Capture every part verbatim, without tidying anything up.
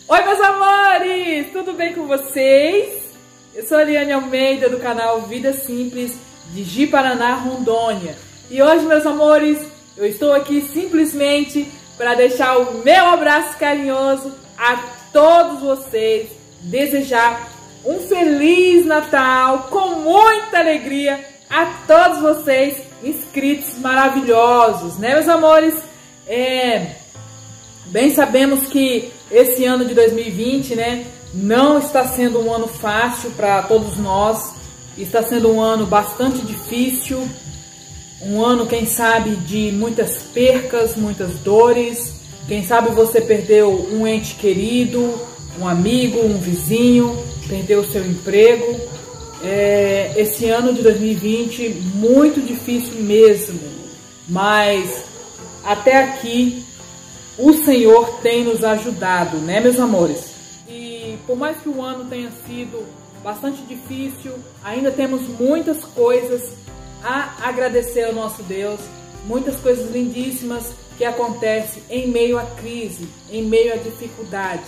Oi, meus amores! Tudo bem com vocês? Eu sou a Eliane Almeida, do canal Vida Simples de Ji-Paraná, Rondônia. E hoje, meus amores, eu estou aqui simplesmente para deixar o meu abraço carinhoso a todos vocês, desejar um Feliz Natal com muita alegria a todos vocês, inscritos maravilhosos, né, meus amores? É, bem sabemos que esse ano de dois mil e vinte, né, não está sendo um ano fácil para todos nós, está sendo um ano bastante difícil, um ano, quem sabe, de muitas percas, muitas dores, quem sabe você perdeu um ente querido, um amigo, um vizinho, perdeu o seu emprego. É, esse ano de dois mil e vinte, muito difícil mesmo, mas até aqui o Senhor tem nos ajudado, né, meus amores? E por mais que o ano tenha sido bastante difícil, ainda temos muitas coisas a agradecer ao nosso Deus, muitas coisas lindíssimas que acontecem em meio à crise, em meio à dificuldade.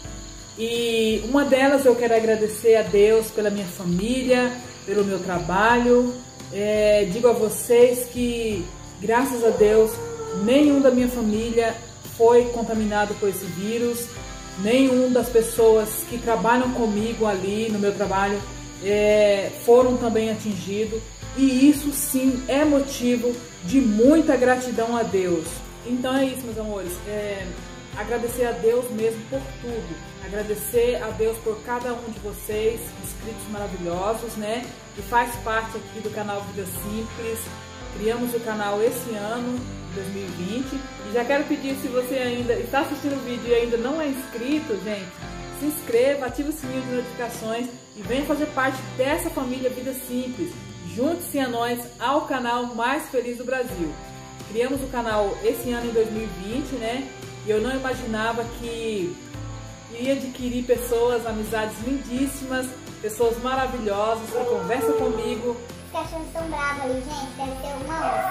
E uma delas eu quero agradecer a Deus pela minha família, pelo meu trabalho. É, digo a vocês que, graças a Deus, nenhum da minha família foi contaminado por esse vírus, nenhum das pessoas que trabalham comigo ali no meu trabalho é, foram também atingidos. E isso sim é motivo de muita gratidão a Deus. Então é isso, meus amores, é, agradecer a Deus mesmo por tudo. Agradecer a Deus por cada um de vocês, inscritos maravilhosos, né? Que faz parte aqui do canal Vida Simples. Criamos o canal esse ano, dois mil e vinte. E já quero pedir, se você ainda está assistindo o vídeo e ainda não é inscrito, gente, se inscreva, ative o sininho de notificações e venha fazer parte dessa família Vida Simples. Junte-se a nós ao canal mais feliz do Brasil. Criamos o canal esse ano em dois mil e vinte, né? E eu não imaginava que iria adquirir pessoas, amizades lindíssimas, pessoas maravilhosas que conversam comigo. Os cachorros estão bravos ali, gente, deve ter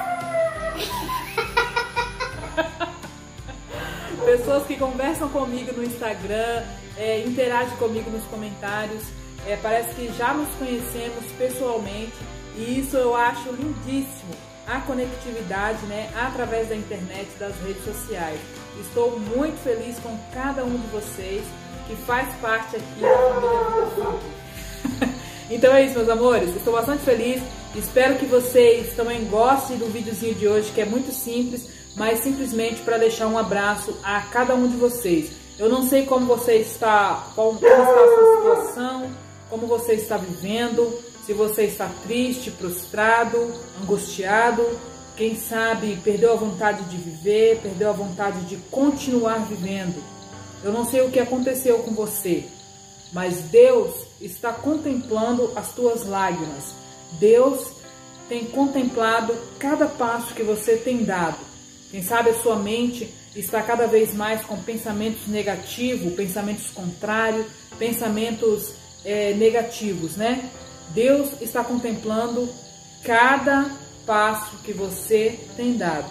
uma onça. Pessoas que conversam comigo no Instagram, é, interagem comigo nos comentários, é, parece que já nos conhecemos pessoalmente e isso eu acho lindíssimo, a conectividade, né, através da internet, das redes sociais. Estou muito feliz com cada um de vocês que faz parte aqui da família Vida Simples. Então é isso, meus amores, estou bastante feliz, espero que vocês também gostem do videozinho de hoje, que é muito simples, mas simplesmente para deixar um abraço a cada um de vocês. Eu não sei como você está, como está a sua situação, como você está vivendo, se você está triste, prostrado, angustiado, quem sabe perdeu a vontade de viver, perdeu a vontade de continuar vivendo. Eu não sei o que aconteceu com você, mas Deus está contemplando as tuas lágrimas. Deus tem contemplado cada passo que você tem dado. Quem sabe a sua mente está cada vez mais com pensamentos negativos, pensamentos contrários, pensamentos é, negativos, né? Deus está contemplando cada passo que você tem dado.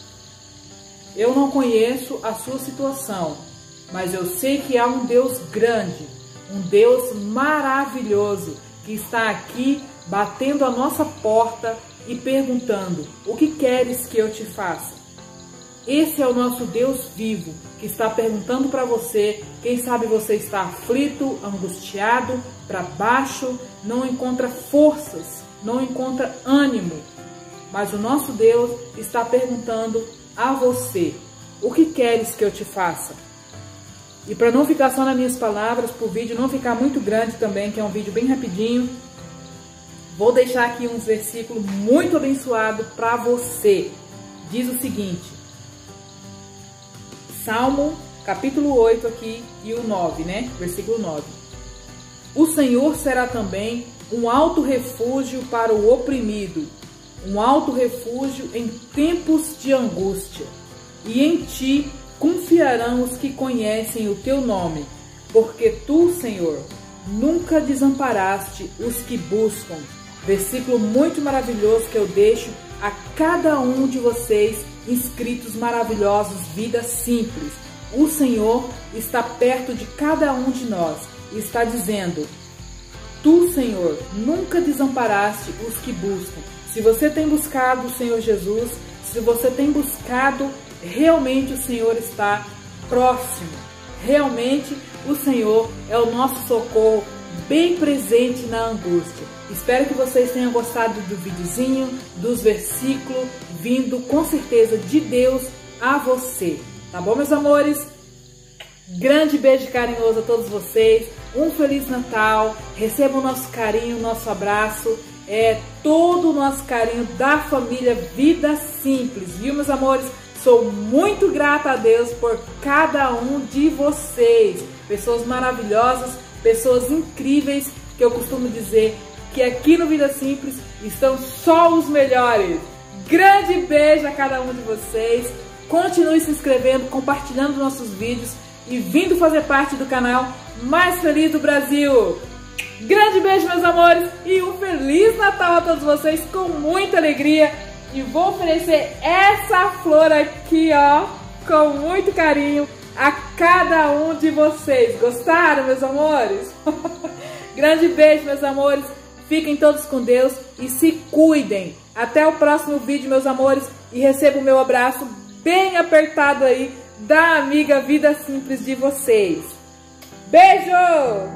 Eu não conheço a sua situação, mas eu sei que há um Deus grande, um Deus maravilhoso que está aqui batendo a nossa porta e perguntando: o que queres que eu te faça? Esse é o nosso Deus vivo que está perguntando para você. Quem sabe você está aflito, angustiado, para baixo, não encontra forças, não encontra ânimo. Mas o nosso Deus está perguntando a você: o que queres que eu te faça? E para não ficar só nas minhas palavras, para o vídeo não ficar muito grande também, que é um vídeo bem rapidinho, vou deixar aqui uns versículos muito abençoados para você. Diz o seguinte, Salmo capítulo oito aqui e o nove, né? Versículo nove. O Senhor será também um alto refúgio para o oprimido, um alto refúgio em tempos de angústia. E em ti confiarão os que conhecem o teu nome, porque tu, Senhor, nunca desamparaste os que buscam. Versículo muito maravilhoso que eu deixo a cada um de vocês, inscritos maravilhosos, Vida Simples. O Senhor está perto de cada um de nós e está dizendo: Tu, Senhor, nunca desamparaste os que buscam. Se você tem buscado o Senhor Jesus, se você tem buscado, realmente o Senhor está próximo. Realmente o Senhor é o nosso socorro, bem presente na angústia. Espero que vocês tenham gostado do videozinho, dos versículos, vindo com certeza de Deus a você. Tá bom, meus amores? Grande beijo carinhoso a todos vocês. Um Feliz Natal. Recebam o nosso carinho, o nosso abraço. É todo o nosso carinho da família Vida Simples. Viu, meus amores? Sou muito grata a Deus por cada um de vocês. Pessoas maravilhosas, pessoas incríveis, que eu costumo dizer que aqui no Vida Simples estão só os melhores. Grande beijo a cada um de vocês. Continue se inscrevendo, compartilhando nossos vídeos e vindo fazer parte do canal mais feliz do Brasil. Grande beijo, meus amores, e um Feliz Natal a todos vocês com muita alegria. E vou oferecer essa flor aqui, ó, com muito carinho a cada um de vocês. Gostaram, meus amores? Grande beijo, meus amores. Fiquem todos com Deus e se cuidem. Até o próximo vídeo, meus amores, e receba o meu abraço bem apertado aí da amiga Vida Simples de vocês. Beijo!